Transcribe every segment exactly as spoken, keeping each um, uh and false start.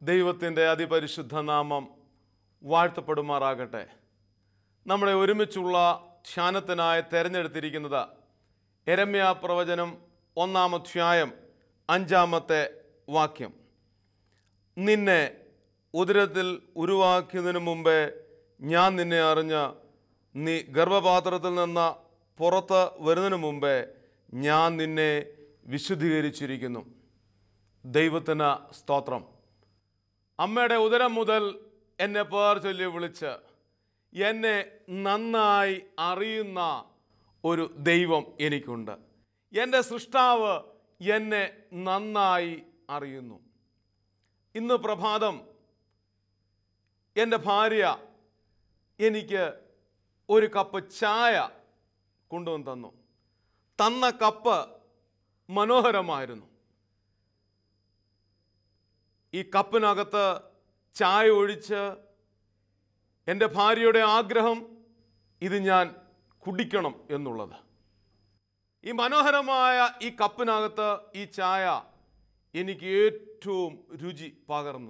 ദൈവത്തിൻ്റെ അതിപരിശുദ്ധ നാമം വാഴ്ത്തപ്പെടുമാറാകട്ടെ. നമ്മുടെ ഒരുമിച്ചുള്ള ധ്യാനത്തിനായി തിരഞ്ഞെടുത്തിരിക്കുന്നത് യെരമ്യാ പ്രവചനം ഒന്നാം അധ്യായം അഞ്ചാമത്തെ വാക്യം. നിന്നെ ഉദരത്തിൽ ഉരുവാക്കിയതിനു മുമ്പേ ഞാൻ നിന്നെ അറിഞ്ഞ് നീ ഗർഭപാത്രത്തിൽ നിന്ന് പുറത്ത് വരുന്നതിന് മുമ്പേ ഞാൻ നിന്നെ വിശുദ്ധീകരിച്ചിരിക്കുന്നു. ദൈവത്തിന് സ്തോത്രം. അമ്മയുടെ ഉദരം മുതൽ എന്നെ പേർ ചൊല്ലി വിളിച്ച് എന്നെ നന്നായി അറിയുന്ന ഒരു ദൈവം എനിക്കുണ്ട്. എൻ്റെ സൃഷ്ടാവ് എന്നെ നന്നായി അറിയുന്നു. ഇന്ന് പ്രഭാതം എൻ്റെ ഭാര്യ എനിക്ക് ഒരു കപ്പ് ചായ കൊണ്ടുവന്ന് തന്നു. തന്ന കപ്പ് മനോഹരമായിരുന്നു. ഈ കപ്പിനകത്ത് ചായ ഒഴിച്ച് എൻ്റെ ഭാര്യയുടെ ആഗ്രഹം ഇത് ഞാൻ കുടിക്കണം എന്നുള്ളത്. ഈ മനോഹരമായ ഈ കപ്പിനകത്ത് ഈ ചായ എനിക്ക് ഏറ്റവും രുചി പകർന്നു.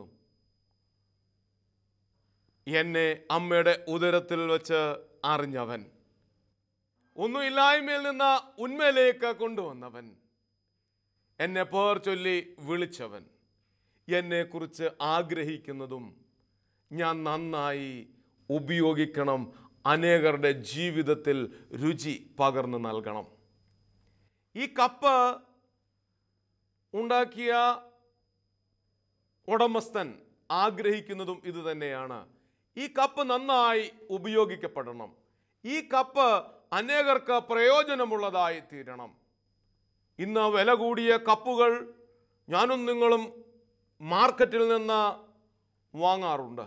എന്നെ അമ്മയുടെ ഉദരത്തിൽ വെച്ച് അറിഞ്ഞവൻ, ഒന്നുമില്ലായ്മയിൽ നിന്ന് ഉന്മയിലേക്ക് കൊണ്ടുവന്നവൻ, എന്നെ പേർ ചൊല്ലി വിളിച്ചവൻ, എന്നെക്കുറിച്ച് ആഗ്രഹിക്കുന്നതും ഞാൻ നന്നായി ഉപയോഗിക്കണം, അനേകരുടെ ജീവിതത്തിൽ രുചി പകർന്നു നൽകണം. ഈ കപ്പ് ഉണ്ടാക്കിയ ഉടമസ്ഥൻ ആഗ്രഹിക്കുന്നതും ഇത് തന്നെയാണ്. ഈ കപ്പ് നന്നായി ഉപയോഗിക്കപ്പെടണം. ഈ കപ്പ് അനേകർക്ക് പ്രയോജനമുള്ളതായി തീരണം. ഇന്ന് വില കൂടിയ കപ്പുകൾ ഞാനും നിങ്ങളും മാർക്കറ്റിൽ നിന്ന് വാങ്ങാറുണ്ട്.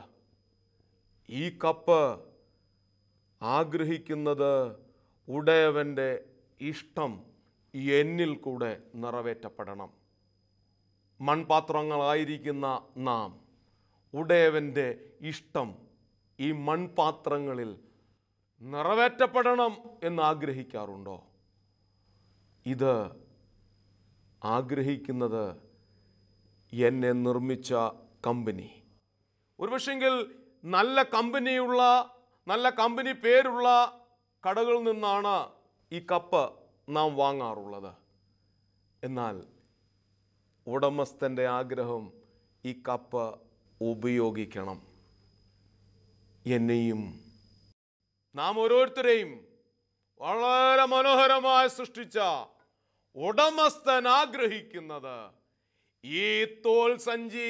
ഈ കപ്പ് ആഗ്രഹിക്കുന്നത് ഉടയവൻ്റെ ഇഷ്ടം എന്നിൽ കൂടെ നിറവേറ്റപ്പെടണം. മൺപാത്രങ്ങളായിരിക്കുന്ന നാം ഉടയവൻ്റെ ഇഷ്ടം ഈ മൺപാത്രങ്ങളിൽ നിറവേറ്റപ്പെടണം എന്ന് ആഗ്രഹിക്കാറുണ്ടോ? ഇത് ആഗ്രഹിക്കുന്നത് എന്നെ നിർമ്മിച്ച കമ്പനി. ഒരുപക്ഷെങ്കിൽ നല്ല കമ്പനിയുള്ള നല്ല കമ്പനി പേരുള്ള കടകളിൽ നിന്നാണ് ഈ കപ്പ് നാം വാങ്ങാറുള്ളത്. എന്നാൽ ഉടമസ്ഥൻ്റെ ആഗ്രഹം ഈ കപ്പ് ഉപയോഗിക്കണം. എന്നെയും നാം ഓരോരുത്തരെയും വളരെ മനോഹരമായി സൃഷ്ടിച്ച ഉടമസ്ഥൻ ആഗ്രഹിക്കുന്നത് ഈ തോൽ സഞ്ചി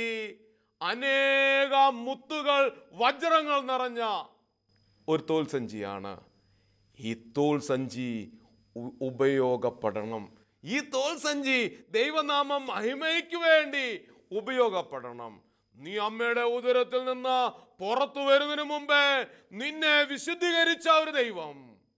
അനേക മുത്തുകൾ വജ്രങ്ങൾ നിറഞ്ഞ ഒരു തോൽ സഞ്ചിയാണ്. ഈ തോൽ സഞ്ചി ഉപയോഗപ്പെടണം. ഈ തോൽ സഞ്ചി ദൈവനാമം മഹിമയ്ക്ക് വേണ്ടി ഉപയോഗപ്പെടണം. നീ അമ്മയുടെ ഉദരത്തിൽ നിന്ന് പുറത്തു വരുന്നതിന് മുമ്പേ നിന്നെ വിശുദ്ധീകരിച്ച ഒരു ദൈവം,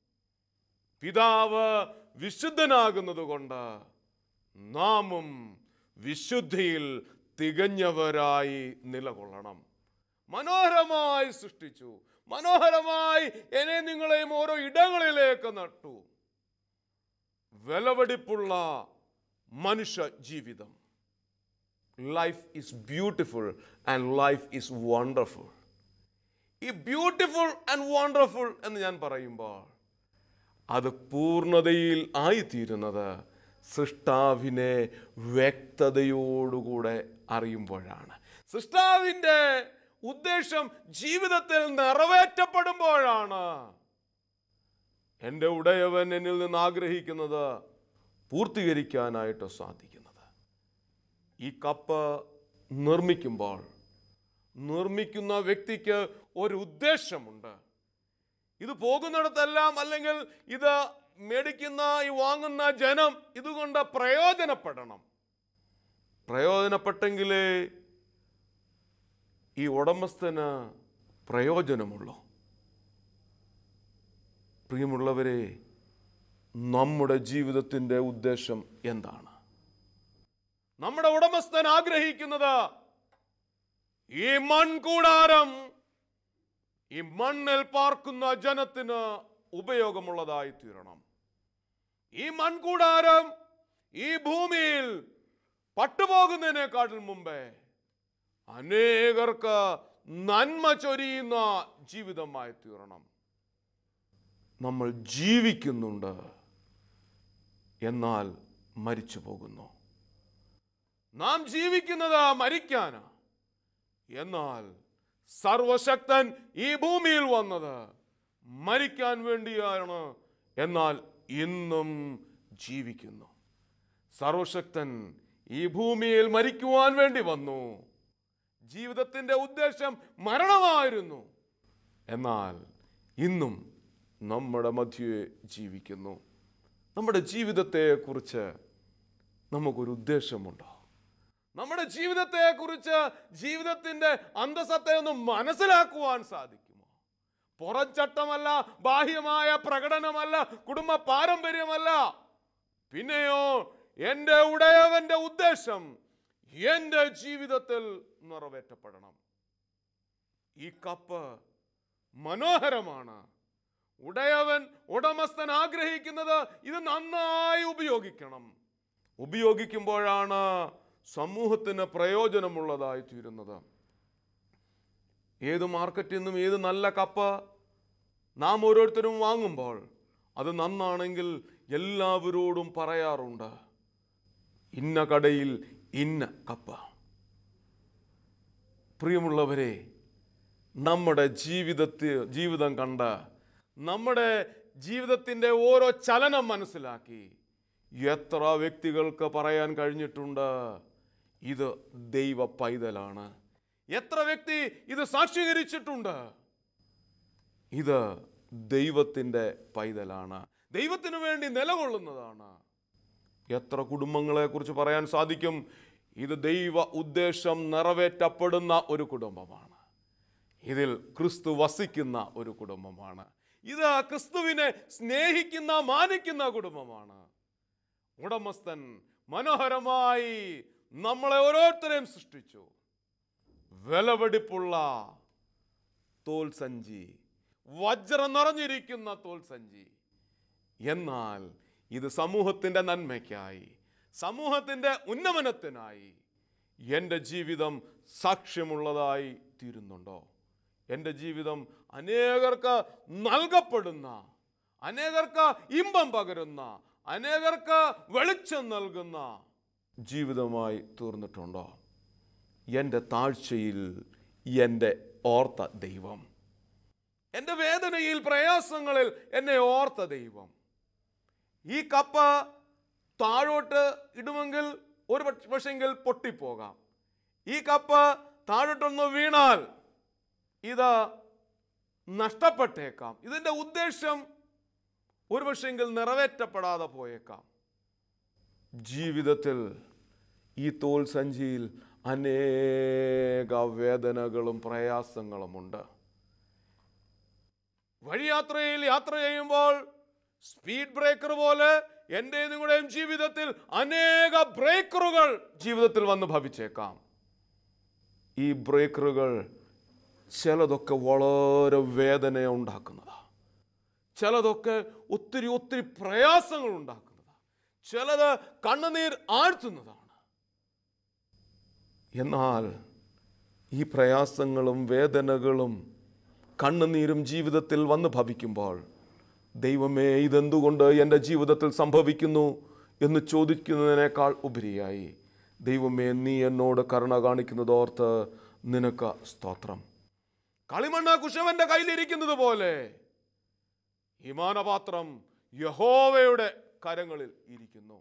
പിതാവ് വിശുദ്ധനാകുന്നത് കൊണ്ട് നാമും വിശുദ്ധിയിൽ തികഞ്ഞവരായി നിലകൊള്ളണം. മനോഹരമായി സൃഷ്ടിച്ചു, മനോഹരമായി എന്നെ നിങ്ങളെയും ഓരോ ഇടങ്ങളിലേക്ക് നട്ടു. വിലപിടിപ്പുള്ള മനുഷ്യ ജീവിതം. Life is beautiful and life is wonderful. ഈ ബ്യൂട്ടിഫുൾ ആൻഡ് വണ്ടർഫുൾ എന്ന് ഞാൻ പറയുമ്പോൾ അത് പൂർണ്ണതയിൽ ആയിത്തീരുന്നത് സൃഷ്ടാവിനെ വ്യക്തതയോടുകൂടെ അറിയുമ്പോഴാണ്. സൃഷ്ടാവിൻ്റെ ഉദ്ദേശം ജീവിതത്തിൽ നിറവേറ്റപ്പെടുമ്പോഴാണ് എൻ്റെ ഉടയവൻ എന്നിൽ നിന്ന് ആഗ്രഹിക്കുന്നത് പൂർത്തീകരിക്കാനായിട്ട് സാധിക്കുന്നത്. ഈ കപ്പ് നിർമ്മിക്കുമ്പോൾ നിർമ്മിക്കുന്ന വ്യക്തിക്ക് ഒരു ഉദ്ദേശമുണ്ട്. ഇത് പോകുന്നിടത്തെല്ലാം, അല്ലെങ്കിൽ ഇത് മേടിക്കുന്ന ഈ വാങ്ങുന്ന ജനം ഇതുകൊണ്ട് പ്രയോജനപ്പെടണം. പ്രയോജനപ്പെട്ടെങ്കിലേ ഈ ഉടമസ്ഥന് പ്രയോജനമുള്ളൂ. പ്രിയമുള്ളവരെ, നമ്മുടെ ജീവിതത്തിൻ്റെ ഉദ്ദേശം എന്താണ്? നമ്മുടെ ഉടമസ്ഥൻ ആഗ്രഹിക്കുന്നത് ഈ മൺകൂടാരം ഈ മണ്ണിൽ പാർക്കുന്ന ജനത്തിന് ഉപയോഗമുള്ളതായി തീരണം. ഈ മൺകൂടാരം ഈ ഭൂമിയിൽ പട്ടുപോകുന്നതിനേക്കാട്ടിൽ മുമ്പേ അനേകർക്ക് നന്മ ചൊരിയുന്ന ജീവിതമായി തീരണം. നമ്മൾ ജീവിക്കുന്നുണ്ട്, എന്നാൽ മരിച്ചു പോകുന്നു. നാം ജീവിക്കുന്നത് മരിക്കാനാ, എന്നാൽ സർവശക്തൻ ഈ ഭൂമിയിൽ വന്നത് മരിക്കാൻ വേണ്ടിയാണ്, എന്നാൽ ഇന്നും ജീവിക്കുന്നു. സർവശക്തൻ ഈ ഭൂമിയിൽ മരിക്കുവാൻ വേണ്ടി വന്നു. ജീവിതത്തിന്റെ ഉദ്ദേശം മരണമായിരുന്നു, എന്നാൽ ഇന്നും നമ്മുടെ മധ്യേ ജീവിക്കുന്നു. നമ്മുടെ ജീവിതത്തെക്കുറിച്ച് നമുക്കൊരു ഉദ്ദേശമുണ്ടോ? നമ്മുടെ ജീവിതത്തെക്കുറിച്ച്, ജീവിതത്തിന്റെ അന്തസത്തെ ഒന്ന് മനസ്സിലാക്കുവാൻ സാധിക്കുമോ? പുറംചട്ടമല്ല, ബാഹ്യമായ പ്രകടനമല്ല, കുടുംബ പാരമ്പര്യമല്ല, പിന്നെയോ എൻ്റെ ഉടയവന്റെ ഉദ്ദേശം എൻ്റെ ജീവിതത്തിൽ നിറവേറ്റപ്പെടണം. ഈ കപ്പ് മനോഹരമാണ്. ഉടയവൻ, ഉടമസ്ഥൻ ആഗ്രഹിക്കുന്നത് ഇത് നന്നായി ഉപയോഗിക്കണം. ഉപയോഗിക്കുമ്പോഴാണ് സമൂഹത്തിന് പ്രയോജനമുള്ളതായി തീരുന്നത്. ഏത് മാർക്കറ്റിൽ നിന്നും ഏത് നല്ല കപ്പ് നാം ഓരോരുത്തരും വാങ്ങുമ്പോൾ അത് നന്നാണെങ്കിൽ എല്ലാവരോടും പറയാറുണ്ട്, ഇന്ന കടയിൽ ഇന്ന കപ്പ്. പ്രിയമുള്ളവരെ, നമ്മുടെ ജീവിതത്തിൽ ജീവിതം കണ്ട് നമ്മുടെ ജീവിതത്തിൻ്റെ ഓരോ ചലനം മനസ്സിലാക്കി എത്ര വ്യക്തികൾക്ക് പറയാൻ കഴിഞ്ഞിട്ടുണ്ട്, ഇത് ദൈവ പൈതലാണ്. എത്ര വ്യക്തി ഇത് സാക്ഷീകരിച്ചിട്ടുണ്ട്, ഇത് ദൈവത്തിൻ്റെ പൈതലാണ്, ദൈവത്തിനു വേണ്ടി നിലകൊള്ളുന്നതാണ്. എത്ര കുടുംബങ്ങളെ കുറിച്ച് പറയാൻ സാധിക്കും, ഇത് ദൈവ ഉദ്ദേശം നിറവേറ്റപ്പെടുന്ന ഒരു കുടുംബമാണ്, ഇതിൽ ക്രിസ്തു വസിക്കുന്ന ഒരു കുടുംബമാണ്, ഇത് ക്രിസ്തുവിനെ സ്നേഹിക്കുന്ന മാനിക്കുന്ന കുടുംബമാണ്. ഉടമസ്ഥൻ മനോഹരമായി നമ്മളെ ഓരോരുത്തരെയും സൃഷ്ടിച്ചു. വിലപിടിപ്പുള്ള തോൽ സഞ്ചി, വജ്രം നിറഞ്ഞിരിക്കുന്ന തോൽ സഞ്ചി. എന്നാൽ ഇത് സമൂഹത്തിൻ്റെ നന്മയ്ക്കായി, സമൂഹത്തിൻ്റെ ഉന്നമനത്തിനായി എൻ്റെ ജീവിതം സാക്ഷ്യമുള്ളതായി തീരുന്നുണ്ടോ? എൻ്റെ ജീവിതം അനേകർക്ക് നൽകപ്പെടുന്ന, അനേകർക്ക് ഇമ്പം പകരുന്ന, അനേകർക്ക് വെളിച്ചം നൽകുന്ന ജീവിതമായി തീർന്നിട്ടുണ്ടോ? എൻ്റെ താഴ്ചയിൽ എൻ്റെ ഓർത്ത ദൈവം, എൻ്റെ വേദനയിൽ, പ്രയാസങ്ങളിൽ എന്നെ ഓർത്ത ദൈവം. ഈ കപ്പ് താഴോട്ട് ഇടുമെങ്കിൽ ഒരു പക്ഷെങ്കിൽ പൊട്ടിപ്പോകാം. ഈ കപ്പ് താഴോട്ടൊന്ന് വീണാൽ ഇത് നഷ്ടപ്പെട്ടേക്കാം. ഇതിൻ്റെ ഉദ്ദേശം ഒരു പക്ഷെങ്കിൽ നിറവേറ്റപ്പെടാതെ പോയേക്കാം. ജീവിതത്തിൽ ഈ തോൽ സഞ്ചിയിൽ അനേക വേദനകളും പ്രയാസങ്ങളുമുണ്ട്. വഴിയാത്രയിൽ യാത്ര ചെയ്യുമ്പോൾ സ്പീഡ് ബ്രേക്കർ പോലെ എൻ്റെ നിങ്ങളുടെയും ജീവിതത്തിൽ അനേക ബ്രേക്കറുകൾ ജീവിതത്തിൽ വന്ന് ഭവിച്ചേക്കാം. ഈ ബ്രേക്കറുകൾ ചിലതൊക്കെ വളരെ വേദന ഉണ്ടാക്കുന്നതാണ്, ചിലതൊക്കെ ഒത്തിരി ഒത്തിരി പ്രയാസങ്ങൾ ഉണ്ടാക്കുന്നതാണ്, ചിലത് കണ്ണുനീർ ആഴ്ത്തുന്നതാണ്. എന്നാൽ ഈ പ്രയാസങ്ങളും വേദനകളും കണ്ണുനീരും ജീവിതത്തിൽ വന്ന് ഭവിക്കുമ്പോൾ ദൈവമേ ഇതെന്തുകൊണ്ട് എൻ്റെ ജീവിതത്തിൽ സംഭവിക്കുന്നു എന്ന് ചോദിക്കുന്നതിനേക്കാൾ ഉപരിയായി ദൈവമേ നീ എന്നോട് കരുണ കാണിക്കുന്നതോർത്ത് നിനക്ക് സ്തോത്രം. കളിമണ്ണ് കുശവന്റെ കയ്യിലിരിക്കുന്നത് പോലെ ഈ മാനപാത്രം യഹോവയുടെ കരങ്ങളിൽ ഇരിക്കുന്നു.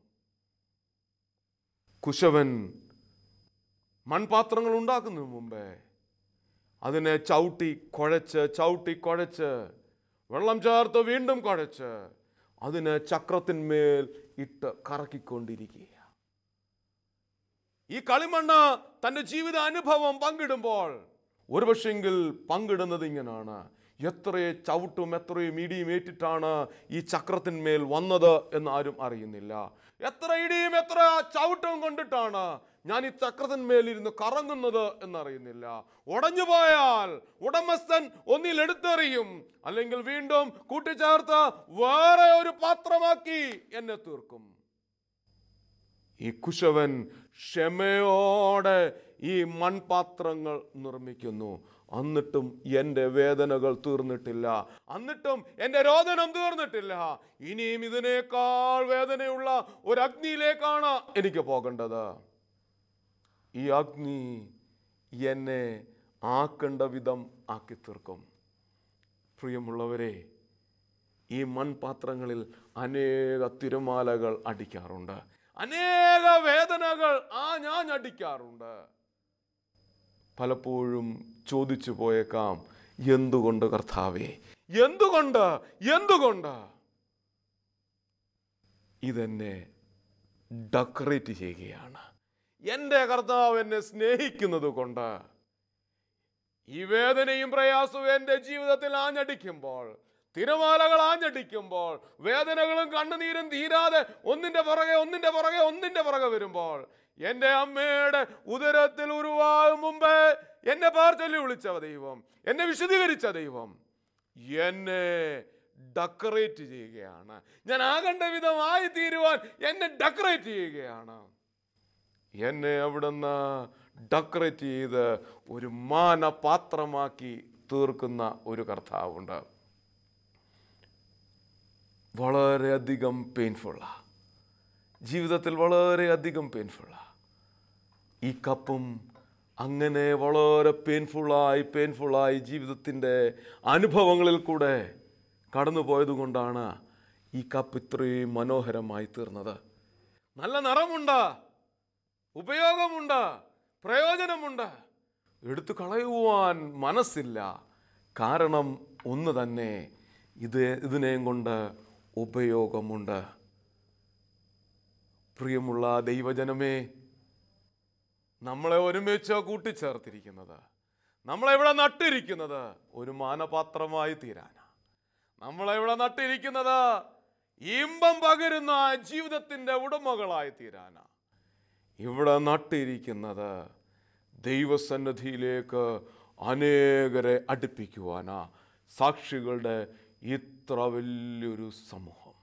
കുശവൻ മൺപാത്രങ്ങൾ ഉണ്ടാക്കുന്നതിന് മുമ്പേ അതിനെ ചവിട്ടി കുഴച്ച് ചവിട്ടി കുഴച്ച് വെള്ളം ചേർത്ത് വീണ്ടും കുഴച്ച് അതിനെ ചക്രത്തിന്മേൽ ഇട്ട് കറക്കിക്കൊണ്ടിരിക്കുക. ഈ കളിമണ്ണ് തൻ്റെ ജീവിത അനുഭവം പങ്കിടുമ്പോൾ ഒരു പക്ഷെങ്കിൽ പങ്കിടുന്നത് ഇങ്ങനാണ്, എത്രയെ ചവിട്ടും എത്രയും ഇടിയും ഏറ്റിട്ടാണ് ഈ ചക്രത്തിന്മേൽ വന്നത് എന്ന് ആരും അറിയുന്നില്ല. എത്ര ഇടിയും എത്ര ചവിട്ടും കൊണ്ടിട്ടാണ് ഞാൻ ഈ ചക്രത്തിന്മേലിരുന്ന് കറങ്ങുന്നത് എന്നറിയുന്നില്ല. ഉടഞ്ഞു പോയാൽ ഉടമസ്ഥൻ ഒന്നിൽ എടുത്തെറിയും, അല്ലെങ്കിൽ വീണ്ടും കൂട്ടിച്ചേർത്ത് വേറെ ഒരു പാത്രമാക്കി എന്നെ തീർക്കും. ഈ കുശവൻ ക്ഷമയോടെ ഈ മൺപാത്രങ്ങൾ നിർമ്മിക്കുന്നു. എന്നിട്ടും എൻ്റെ വേദനകൾ തീർന്നിട്ടില്ല, എന്നിട്ടും എൻ്റെ രോദനം തീർന്നിട്ടില്ല. ഇനിയും ഇതിനേക്കാൾ വേദനയുള്ള ഒരു അഗ്നിയിലേക്കാണ് എനിക്ക് പോകേണ്ടത്. ഈ അഗ്നി എന്നെ ആക്കേണ്ട വിധം ആക്കി തീർക്കും. പ്രിയമുള്ളവരെ, ഈ മൺപാത്രങ്ങളിൽ അനേക തിരമാലകൾ അടിക്കാറുണ്ട്, അനേക വേദനകൾ ആ ഞാൻ അടിക്കാറുണ്ട്. പലപ്പോഴും ചോദിച്ചു പോയേക്കാം, എന്തുകൊണ്ട് കർത്താവേ, എന്തുകൊണ്ട് എന്തുകൊണ്ട് ഇതെന്നെ ഡെക്കറേറ്റ് ചെയ്യുകയാണ്. എൻ്റെ കർത്താവ് എന്നെ സ്നേഹിക്കുന്നത് കൊണ്ട് ഈ വേദനയും പ്രയാസവും എൻ്റെ ജീവിതത്തിൽ ആഞ്ഞടിക്കുമ്പോൾ, തിരമാലകൾ ആഞ്ഞടിക്കുമ്പോൾ, വേദനകളും കണ്ണുനീരും തീരാതെ ഒന്നിൻ്റെ പുറകെ ഒന്നിൻ്റെ പുറകെ ഒന്നിൻ്റെ പുറകെ വരുമ്പോൾ, എൻ്റെ അമ്മയുടെ ഉദരത്തിൽ ഉരുവാകും മുമ്പേ എന്നെ പേർ ചൊല്ലി വിളിച്ച ദൈവം, എന്നെ വിശദീകരിച്ച ദൈവം എന്നെ ഡെക്കറേറ്റ് ചെയ്യുകയാണ്. ഞാൻ ആകേണ്ട വിധമായി തീരുവാൻ എന്നെ ഡെക്കറേറ്റ് ചെയ്യുകയാണ്. എന്നെ അവിടുന്ന് ഡെക്കറേറ്റ് ചെയ്ത് ഒരു മാനപാത്രമാക്കി തീർക്കുന്ന ഒരു കർത്താവുണ്ട്. വളരെയധികം പെയിൻഫുള്ളാണ് ജീവിതത്തിൽ, വളരെയധികം പെയിൻഫുള്ളാണ്. ഈ കപ്പും അങ്ങനെ വളരെ പെയിൻഫുള്ളായി പെയിൻഫുള്ളായി ജീവിതത്തിൻ്റെ അനുഭവങ്ങളിൽ കൂടെ കടന്നു പോയതുകൊണ്ടാണ് ഈ കപ്പ് ഇത്രയും മനോഹരമായി തീർന്നത്. നല്ല നിറമുണ്ട്, ഉപയോഗമുണ്ട്, പ്രയോജനമുണ്ട്. എടുത്തു കളയുവാൻ മനസ്സില്ല. കാരണം ഒന്ന് തന്നെ, ഇത് ഇതിനെയും കൊണ്ട് ഉപയോഗമുണ്ട്. പ്രിയമുള്ള ദൈവജനമേ, നമ്മളെ ഒരുമിച്ച് കൂട്ടിച്ചേർത്തിരിക്കുന്നത്, നമ്മളെവിടെ നട്ടിരിക്കുന്നത് ഒരു മാനപാത്രമായി തീരാനാണ്. നമ്മളെവിടെ നട്ടിരിക്കുന്നത് ഇമ്പം പകരുന്ന ജീവിതത്തിൻ്റെ ഉടമകളായി തീരാനാണ്. ഇവിടെ നട്ടിരിക്കുന്നത് ദൈവസന്നിധിയിലേക്ക് അനേകരെ അടുപ്പിക്കുവാനാ. സാക്ഷികളുടെ ഇത്ര വലിയൊരു സമൂഹം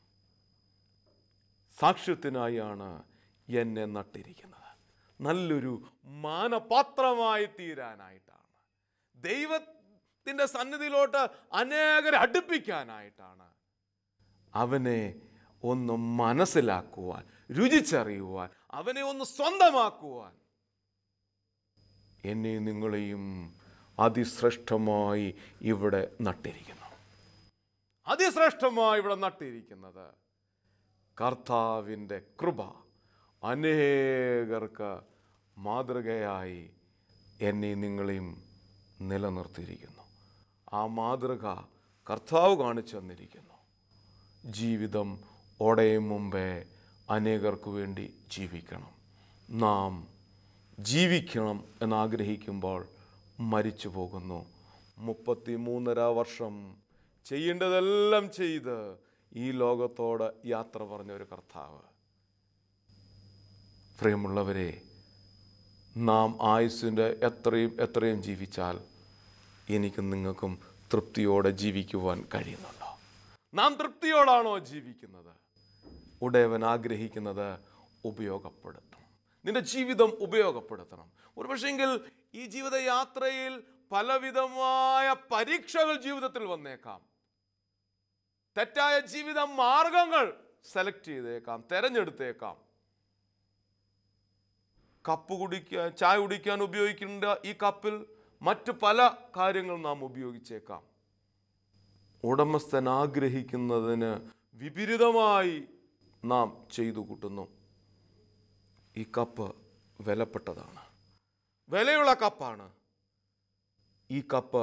സാക്ഷ്യത്തിനായാണ് എന്നെ നട്ടിരിക്കുന്നത്. നല്ലൊരു മാനപാത്രമായി തീരാനായിട്ടാണ്, ദൈവത്തിൻ്റെ സന്നിധിയിലോട്ട് അനേകരെ അടുപ്പിക്കാനായിട്ടാണ്. അവനെ ഒന്ന് മനസ്സിലാക്കുവാൻ, രുചിച്ചറിയുവാൻ, അവനെ ഒന്ന് സ്വന്തമാക്കുവാൻ എന്നെയും നിങ്ങളെയും അതിശ്രേഷ്ഠമായി ഇവിടെ നട്ടിരിക്കുന്നു. അതിശ്രേഷ്ഠമായി ഇവിടെ നട്ടിരിക്കുന്നത് കർത്താവിൻ്റെ കൃപ അനേകർക്ക് മാതൃകയായി എന്നെയും നിങ്ങളെയും നിലനിർത്തിയിരിക്കുന്നു. ആ മാതൃക കർത്താവ് കാണിച്ചു തന്നിരിക്കുന്നു. ജീവിതം ഓടയും മുമ്പേ അനേകർക്ക് വേണ്ടി ജീവിക്കണം. നാം ജീവിക്കണം എന്നാഗ്രഹിക്കുമ്പോൾ മരിച്ചു പോകുന്നു. മുപ്പത്തി മൂന്നര വർഷം ചെയ്യേണ്ടതെല്ലാം ചെയ്ത് ഈ ലോകത്തോട് യാത്ര പറഞ്ഞ ഒരു കർത്താവ്. പ്രിയമുള്ളവരെ, നാം ആയുസ്സിൻ്റെ എത്രയും എത്രയും ജീവിച്ചാൽ എനിക്കും നിങ്ങൾക്കും തൃപ്തിയോടെ ജീവിക്കുവാൻ കഴിയുന്നുണ്ടോ? നാം തൃപ്തിയോടാണോ ജീവിക്കുന്നത്? ഉടയവൻ ആഗ്രഹിക്കുന്നത് ഉപയോഗപ്പെടുത്തണം. നിന്റെ ജീവിതം ഉപയോഗപ്പെടുത്തണം. ഒരുപക്ഷെങ്കിൽ ഈ ജീവിതയാത്രയിൽ പലവിധമായ പരീക്ഷകൾ ജീവിതത്തിൽ വന്നേക്കാം. തെറ്റായ ജീവിത മാർഗങ്ങൾ സെലക്ട് ചെയ്തേക്കാം, തെരഞ്ഞെടുത്തേക്കാം. കപ്പ് കുടിക്കാൻ, ചായ കുടിക്കാൻ ഉപയോഗിക്കേണ്ട ഈ കപ്പിൽ മറ്റു പല കാര്യങ്ങൾ നാം ഉപയോഗിച്ചേക്കാം. ഉടമസ്ഥൻ ആഗ്രഹിക്കുന്നതിന് വിപരീതമായി നാം ചെയ്തു കൂട്ടുന്നു. ഈ കപ്പ് വിലപ്പെട്ടതാണ്, വിലയുള്ള കപ്പാണ്. ഈ കപ്പ്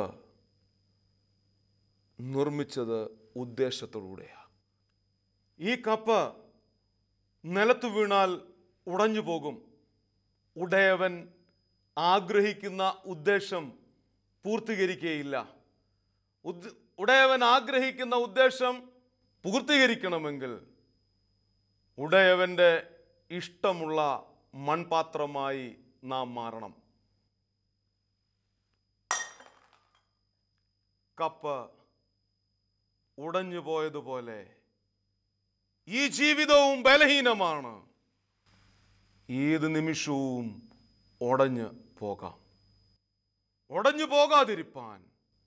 നിർമ്മിച്ചത് ഉദ്ദേശത്തോടുകൂടെയാണ്. ഈ കപ്പ് നിലത്ത് വീണാൽ ഉടഞ്ഞു പോകും. ഉടയവൻ ആഗ്രഹിക്കുന്ന ഉദ്ദേശം പൂർത്തീകരിക്കുകയില്ല. ഉടയവൻ ആഗ്രഹിക്കുന്ന ഉദ്ദേശം പൂർത്തീകരിക്കണമെങ്കിൽ ഉടയവൻ്റെ ഇഷ്ടമുള്ള മൺപാത്രമായി നാം മാറണം. കപ്പ് ഉടഞ്ഞു പോയതുപോലെ ഈ ജീവിതവും ബലഹീനമാണ്. ഏത് നിമിഷവും ഉടഞ്ഞു പോകാം. ഉടഞ്ഞു പോകാതിരിപ്പാൻ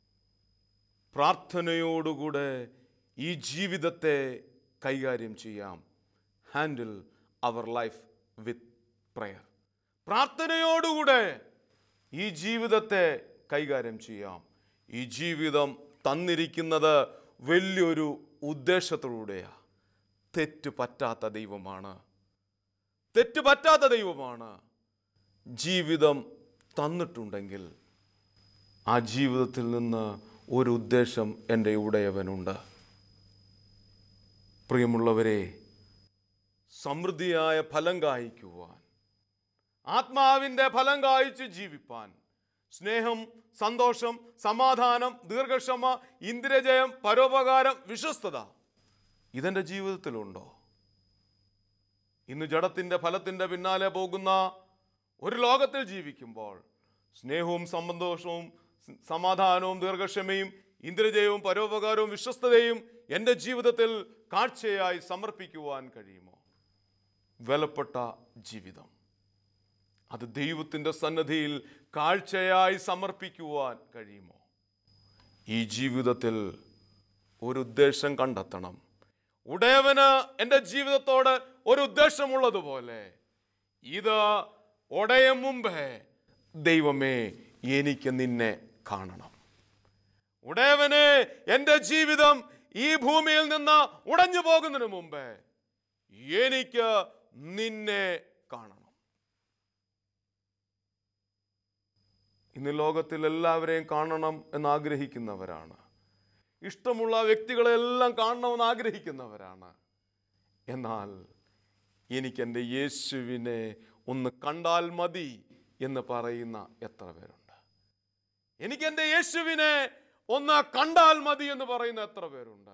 പ്രാർത്ഥനയോടുകൂടെ ഈ ജീവിതത്തെ കൈകാര്യം ചെയ്യാം. Handle our life with prayer. പ്രാർത്ഥനയോടുകൂടെ ഈ ജീവിതത്തെ കൈകാര്യം ചെയ്യാം. ഈ ജീവിതം തന്നിരിക്കുന്നത് വലിയൊരു ഉദ്ദേശത്തോടെയാണ്. തെറ്റ് പറ്റാത്ത ദൈവമാണ്. തെറ്റ് പറ്റാത്ത ദൈവമാണ്. ജീവിതം തന്നിട്ടുണ്ടെങ്കിൽ ആ ജീവിതത്തിൽ നിന്ന് ഒരു ഉദ്ദേശം എൻ്റെ ഉടയവനുണ്ട്. പ്രിയമുള്ളവരെ, സമൃദ്ധിയായ ഫലം കായ്ക്കുവാൻ, ആത്മാവിൻ്റെ ഫലം കായ്ച്ച് ജീവിപ്പാൻ, സ്നേഹം, സന്തോഷം, സമാധാനം, ദീർഘക്ഷമ, ഇന്ദ്രിയജയം, പരോപകാരം, വിശ്വസ്തത ഇതെൻ്റെ ജീവിതത്തിലുണ്ടോ? ഇന്ന് ജഡത്തിൻ്റെ ഫലത്തിൻ്റെ പിന്നാലെ പോകുന്ന ഒരു ലോകത്തിൽ ജീവിക്കുമ്പോൾ സ്നേഹവും സന്തോഷവും സമാധാനവും ദീർഘക്ഷമയും ഇന്ദ്രിയജയവും പരോപകാരവും വിശ്വസ്തതയും എൻ്റെ ജീവിതത്തിൽ കാഴ്ചയായി സമർപ്പിക്കുവാൻ കഴിയുമോ? വിലപ്പെട്ട ജീവിതം അത് ദൈവത്തിൻ്റെ സന്നിധിയിൽ കാഴ്ചയായി സമർപ്പിക്കുവാൻ കഴിയുമോ? ഈ ജീവിതത്തിൽ ഒരു ഉദ്ദേശം കണ്ടെത്തണം. ഉടയവന് എൻ്റെ ജീവിതത്തോട് ഒരു ഉദ്ദേശമുള്ളതുപോലെ ഇത് ഉടയും മുമ്പേ ദൈവമേ എനിക്ക് നിന്നെ കാണണം. ഉടയവനെ, എൻ്റെ ജീവിതം ഈ ഭൂമിയിൽ നിന്ന് ഉടഞ്ഞു പോകുന്നതിന് മുമ്പേ എനിക്ക് നിന്നെ കാണണം. ഇന്ന് ലോകത്തിൽ എല്ലാവരെയും കാണണം എന്നാഗ്രഹിക്കുന്നവരാണ്. ഇഷ്ടമുള്ള വ്യക്തികളെല്ലാം കാണണമെന്ന് ആഗ്രഹിക്കുന്നവരാണ്. എന്നാൽ എനിക്കെൻ്റെ യേശുവിനെ ഒന്ന് കണ്ടാൽ മതി എന്ന് പറയുന്ന എത്ര പേരുണ്ട്? എനിക്കെൻ്റെ യേശുവിനെ ഒന്ന് കണ്ടാൽ മതി എന്ന് പറയുന്ന എത്ര പേരുണ്ട്?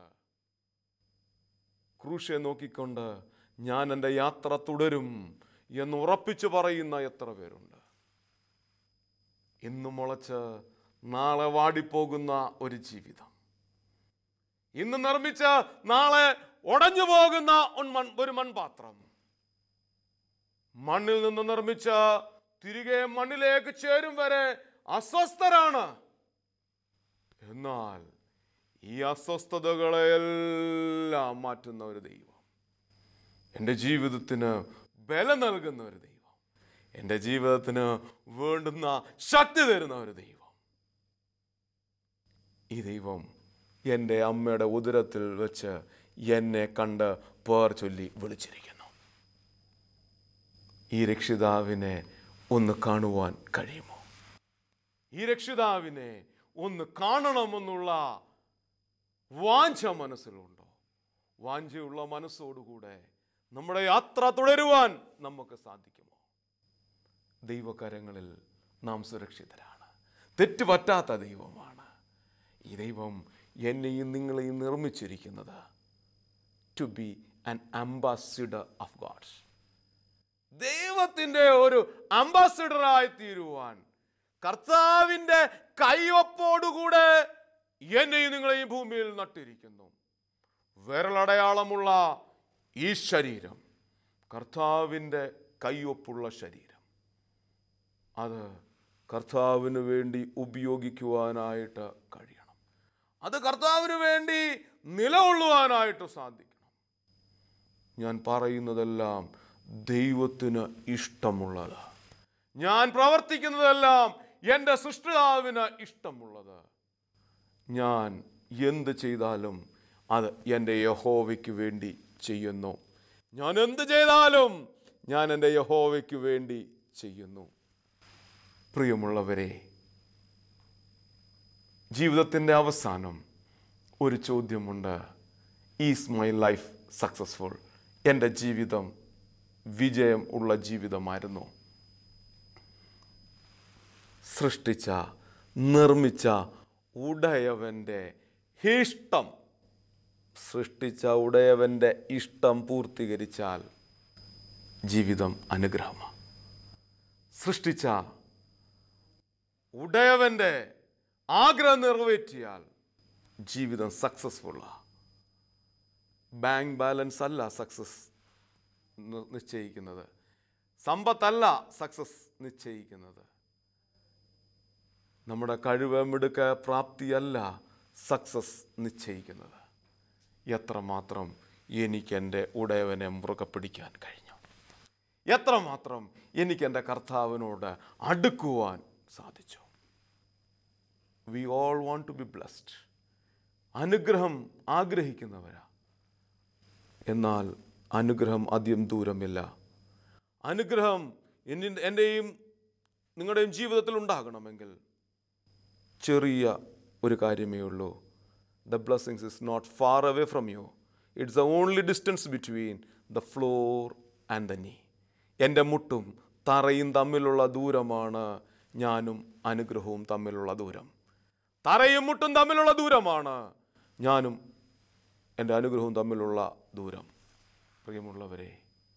ക്രൂശെ നോക്കിക്കൊണ്ട് ഞാൻ എൻ്റെ യാത്ര തുടരും എന്ന് ഉറപ്പിച്ചു പറയുന്ന എത്ര പേരുണ്ട്? ഇന്ന് മുളച്ച് നാളെ വാടിപ്പോകുന്ന ഒരു ജീവിതം, ഇന്ന് നിർമ്മിച്ച നാളെ ഉടഞ്ഞു പോകുന്ന ഒരു മൺപാത്രം, മണ്ണിൽ നിന്ന് നിർമ്മിച്ച തിരികെ മണ്ണിലേക്ക് ചേരും വരെ അസ്വസ്ഥരാണ്. എന്നാൽ ഈ അസ്വസ്ഥതകളെല്ലാം മാറ്റുന്ന ഒരു ദൈവം, എൻ്റെ ജീവിതത്തിന് ബലം നൽകുന്ന ഒരു ദൈവം, എൻ്റെ ജീവിതത്തിന് വേണ്ടുന്ന ശക്തി തരുന്ന ഒരു ദൈവം. ഈ ദൈവം എൻ്റെ അമ്മയുടെ ഉദരത്തിൽ വെച്ച് എന്നെ കണ്ട് പേർ ചൊല്ലി വിളിച്ചിരിക്കുന്നു. ഈ രക്ഷിതാവിനെ ഒന്ന് കാണുവാൻ കഴിയുമോ? ഈ രക്ഷിതാവിനെ ഒന്ന് കാണണമെന്നുള്ള വാഞ്ച മനസ്സിലുണ്ടോ? വാഞ്ചയുള്ള മനസ്സോടുകൂടെ നമ്മുടെ യാത്ര തുടരുവാൻ നമുക്ക് സാധിക്കുമോ? ദൈവകരങ്ങളിൽ നാം സുരക്ഷിതരാണ്. തെറ്റ് പറ്റാത്ത ദൈവമാണ് ഈ ദൈവം. എന്നെയും നിങ്ങളെയും നിർമ്മിച്ചിരിക്കുന്നത് to be an ambassador of God. ദൈവത്തിൻ്റെ ഒരു അംബാസിഡറായി തീരുവാൻ കർത്താവിൻ്റെ കൈയൊപ്പോടുകൂടെ എന്നെയും നിങ്ങളെയും ഭൂമിയിൽ നട്ടിരിക്കുന്നു. വിരലടയാളമുള്ള ഈ ശരീരം, കർത്താവിൻ്റെ കൈയൊപ്പുള്ള ശരീരം, അത് കർത്താവിന് വേണ്ടി ഉപയോഗിക്കുവാനായിട്ട് കഴിയണം. അത് കർത്താവിന് വേണ്ടി നിലകൊള്ളുവാനായിട്ട് സാധിക്കണം. ഞാൻ പറയുന്നതെല്ലാം ദൈവത്തിന് ഇഷ്ടമുള്ളത്, ഞാൻ പ്രവർത്തിക്കുന്നതെല്ലാം എൻ്റെ സൃഷ്ടാവിന് ഇഷ്ടമുള്ളത്. ഞാൻ എന്ത് ചെയ്താലും അത് എൻ്റെ യഹോവയ്ക്ക് വേണ്ടി ചെയ്യുന്നു. ഞാൻ എന്ത് ചെയ്താലും ഞാൻ എൻ്റെ യഹോവയ്ക്ക് വേണ്ടി ചെയ്യുന്നു. പ്രിയമുള്ളവരെ, ജീവിതത്തിൻ്റെ അവസാനം ഒരു ചോദ്യമുണ്ട്. Is my life successful? എൻ്റെ ജീവിതം വിജയം ഉള്ള ജീവിതമായിരുന്നു? സൃഷ്ടിച്ച നിർമ്മിച്ച ഉടയവൻ്റെ ഇഷ്ടം, സൃഷ്ടിച്ച ഉടയവൻ്റെ ഇഷ്ടം പൂർത്തീകരിച്ചാൽ ജീവിതം അനുഗ്രഹമാണ്. സൃഷ്ടിച്ച ഉടയവൻ്റെ ആഗ്രഹം നിറവേറ്റിയാൽ ജീവിതം സക്സസ്ഫുള്ളാണ്. ബാങ്ക് ബാലൻസ് അല്ല സക്സസ് നിശ്ചയിക്കുന്നത്. സമ്പത്തല്ല സക്സസ് നിശ്ചയിക്കുന്നത്. നമ്മുടെ കഴിവ്, മിടുക്ക, പ്രാപ്തിയല്ല സക്സസ് നിശ്ചയിക്കുന്നത്. എത്രമാത്രം എനിക്ക് എൻ്റെ ഉടയവനെ മുറുകെ പിടിക്കാൻ കഴിഞ്ഞു, എത്രമാത്രം എനിക്ക് എൻ്റെ കർത്താവിനോട് അടുക്കുവാൻ സാധിച്ചു. We all want to be blessed. അനുഗ്രഹം ആഗ്രഹിക്കുന്നവരാ. എന്നാൽ അനുഗ്രഹം അധികം ദൂരമില്ല. അനുഗ്രഹം എൻ്റെയും നിങ്ങളുടെയും ജീവിതത്തിൽ ഉണ്ടാകണമെങ്കിൽ ചെറിയ ഒരു കാര്യമേ ഉള്ളൂ. The blessings is not far away from you. It's the only distance between the floor and the knee. എൻ്റെ മുട്ടും തറയും തമ്മിലുള്ള ദൂരമാണ് ഞാനും അനുഗ്രഹവും തമ്മിലുള്ള ദൂരം. തറയും മുട്ടും തമ്മിലുള്ള ദൂരമാണ് ഞാനും എൻ്റെ അനുഗ്രഹവും തമ്മിലുള്ള ദൂരം. പ്രിയമുള്ളവരെ,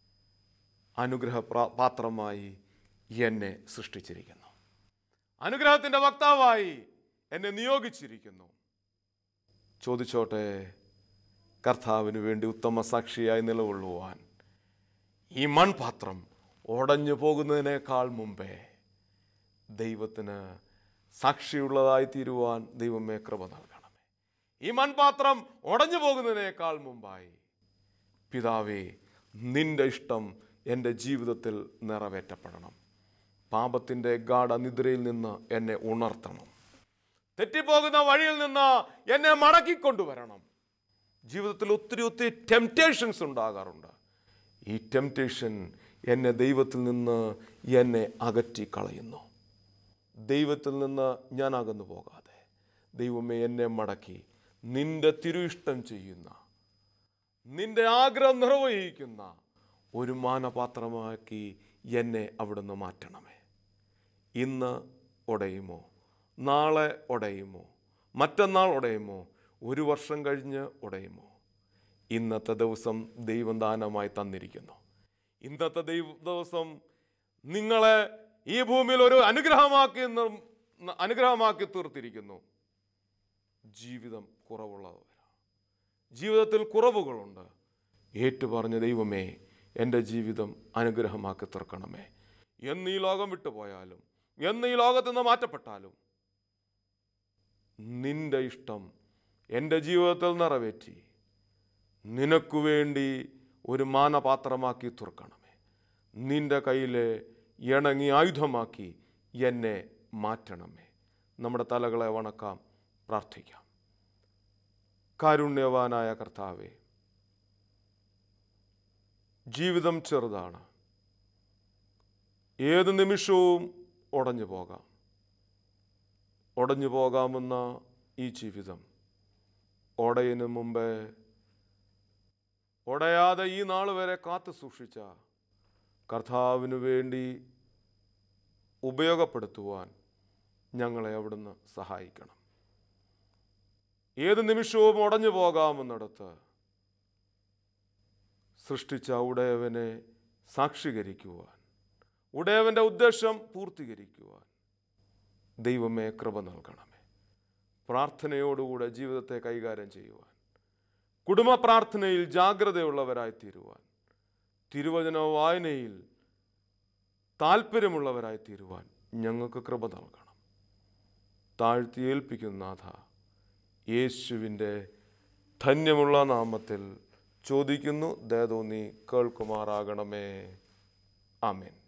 അനുഗ്രഹ പാത്രമായി എന്നെ സൃഷ്ടിച്ചിരിക്കുന്നു. അനുഗ്രഹത്തിൻ്റെ വക്താവായി എന്നെ നിയോഗിച്ചിരിക്കുന്നു. ചോദിച്ചോട്ടെ, കർത്താവിന് വേണ്ടി ഉത്തമ സാക്ഷിയായി നിലകൊള്ളുവാൻ ഈ മൺപാത്രം ഉടഞ്ഞു പോകുന്നതിനേക്കാൾ മുമ്പേ ദൈവത്തിന് സാക്ഷിയുള്ളതായി തീരുവാൻ ദൈവമേ കൃപ നൽകണമേ. ഈ മൺപാത്രം ഉടഞ്ഞു പോകുന്നതിനേക്കാൾ മുമ്പായി പിതാവേ, നിന്റെ ഇഷ്ടം എൻ്റെ ജീവിതത്തിൽ നിറവേറ്റപ്പെടണം. പാപത്തിൻ്റെ ഗാഢനിദ്രയിൽ നിന്ന് എന്നെ ഉണർത്തണം. തെറ്റിപ്പോകുന്ന വഴിയിൽ നിന്ന് എന്നെ മടക്കിക്കൊണ്ടുവരണം. ജീവിതത്തിൽ ഒത്തിരി ഒത്തിരി ടെംപ്റ്റേഷൻസ് ഉണ്ടാകാറുണ്ട്. ഈ ടെംപ്റ്റേഷൻ എന്നെ ദൈവത്തിൽ നിന്ന് എന്നെ അകറ്റി കളയുന്നു. ദൈവത്തിൽ നിന്ന് ഞാൻ അകന്നു പോകാതെ ദൈവമേ എന്നെ മടക്കി നിന്റെ തിരു ഇഷ്ടം ചെയ്യുന്ന, നിന്റെ ആഗ്രഹം നിർവഹിക്കുന്ന ഒരു മാനപാത്രമാക്കി എന്നെ അവിടുന്ന് മാറ്റണമേ. ഇന്ന് ഉടയുമോ, നാളെ ഉടയുമോ, മറ്റന്നാൾ ഉടയുമോ, ഒരു വർഷം കഴിഞ്ഞ് ഉടയുമോ? ഇന്നത്തെ ദിവസം ദൈവം ദാനമായി തന്നിരിക്കുന്നു. ഇന്നത്തെ ദൈവ ദിവസം നിങ്ങളെ ഈ ഭൂമിയിൽ ഒരു അനുഗ്രഹമാക്കി അനുഗ്രഹമാക്കി തീർത്തിരിക്കുന്നു. ജീവിതം കുറവുള്ളവരാ, ജീവിതത്തിൽ കുറവുകളുണ്ട്. ഏറ്റുപറഞ്ഞ ദൈവമേ, എൻ്റെ ജീവിതം അനുഗ്രഹമാക്കി തീർക്കണമേ. എന്ന് ഈ ലോകം വിട്ടുപോയാലും, എന്ന് ഈ ലോകത്തു നിന്ന് മാറ്റപ്പെട്ടാലും നിന്റെ ഇഷ്ടം എൻ്റെ ജീവിതത്തിൽ നിറവേറ്റി നിനക്കു വേണ്ടി ഒരു മാനപാത്രമാക്കി തീർക്കണമേ. നിന്റെ കയ്യിലെ ഇണങ്ങി ആയുധമാക്കി എന്നെ മാറ്റണമേ. നമ്മുടെ തലകളെ വണക്കാം, പ്രാർത്ഥിക്കാം. കാരുണ്യവാനായ കർത്താവേ, ജീവിതം ചെറുതാണ്. ഏത് നിമിഷവും ഉടഞ്ഞു പോകാം. ഉടഞ്ഞു പോകാമെന്ന ഈ ജീവിതം ഉടയന് മുമ്പേ ഉടയാതെ ഈ നാൾ വരെ കാത്തു സൂക്ഷിച്ച കർത്താവിന് വേണ്ടി ഉപയോഗപ്പെടുത്തുവാൻ ഞങ്ങളെ അവിടുന്ന് സഹായിക്കണം. ഏത് നിമിഷവും ഉടഞ്ഞു പോകാമെന്നിടത്ത് സൃഷ്ടിച്ച ഉടയവനെ സാക്ഷീകരിക്കുവാൻ, ഉടയവൻ്റെ ഉദ്ദേശം പൂർത്തീകരിക്കുവാൻ ദൈവമേ കൃപ നൽകണമേ. പ്രാർത്ഥനയോടുകൂടെ ജീവിതത്തെ കൈകാര്യം ചെയ്യുവാൻ, കുടുംബ പ്രാർത്ഥനയിൽ ജാഗ്രതയുള്ളവരായി തീരുവാൻ, തിരുവചന വായനയിൽ താല്പര്യമുള്ളവരായി തീരുവാൻ ഞങ്ങൾക്ക് കൃപ നൽകണം. താഴ്ത്തി ഏൽപ്പിക്കുന്ന നാഥ, യേശുവിൻ്റെ ധന്യമുള്ള നാമത്തിൽ ചോദിക്കുന്നു, ദയതോന്നി കേൾക്കുമാറാകണമേ. ആമേൻ.